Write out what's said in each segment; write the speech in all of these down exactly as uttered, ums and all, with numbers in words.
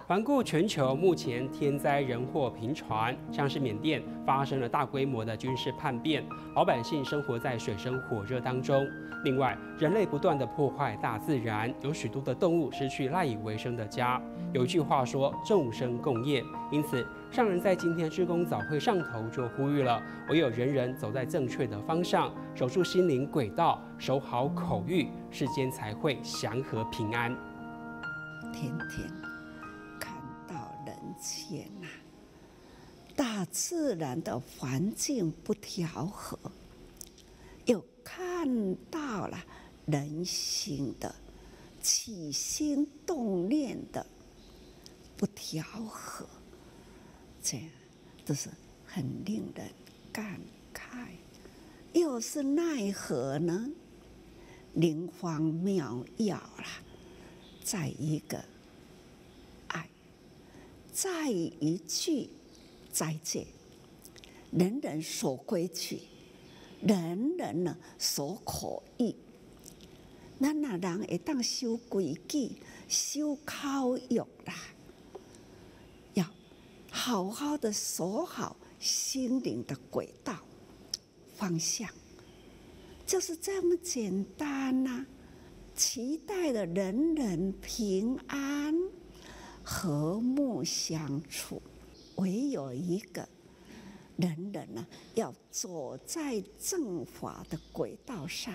环顾全球，目前天灾人祸频传，像是缅甸发生了大规模的军事叛变，老百姓生活在水深火热当中。另外，人类不断的破坏大自然，有许多的动物失去赖以为生的家。有一句话说“众生共业”，因此上人在今天志工早会上头就呼吁了：唯有人人走在正确的方向，守住心灵轨道，守好口欲，世间才会祥和平安。 天天看到人间呐、啊，大自然的环境不调和，又看到了人心的起心动念的不调和，这样都是很令人感慨。又是奈何呢？灵方妙药啦，在一个爱，在一句再见，人人守规矩，人人呢守口欲。咱若人会当守规矩、守口欲啦，要好好的守好心灵的轨道方向，就是这么简单呐、啊。期待的人人平安、和睦相处，唯有一个人人呢，要走在正法的轨道上。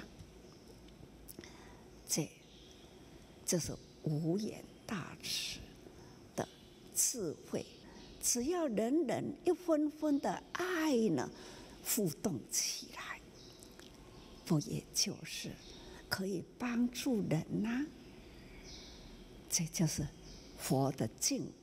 这，这是无言大慈的智慧。只要人人一分分的爱呢，互动起来，不也就是可以帮助人呐、啊？这就是佛的境